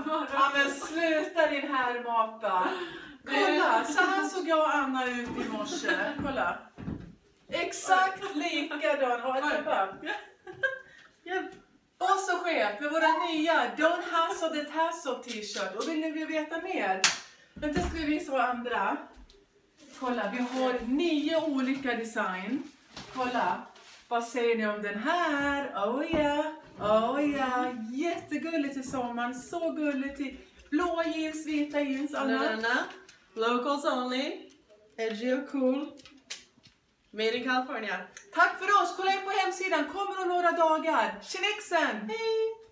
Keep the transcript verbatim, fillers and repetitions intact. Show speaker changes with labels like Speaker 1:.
Speaker 1: Ja, men sluta din härmapa. Kolla, så här såg jag och Anna ut i morse. Kolla. Exakt likadan. Och ett bara. Och så chef med våra nya Don't Hustle the Tassel t-shirt. Och vill ni veta mer? Vänta, ska vi visa vad andra. Kolla, vi har nio olika design. Kolla, vad säger ni om den här? Oh ja, yeah. Oh ja, yeah. Jättegulligt till sommaren. Så gulligt till blå jeans, vita jeans. Anna.
Speaker 2: Locals only. Edgy och cool. Made in California.
Speaker 1: Tack för oss. Kolla in på hemsidan. Kommer om några dagar. Tjenixen!
Speaker 2: Hej!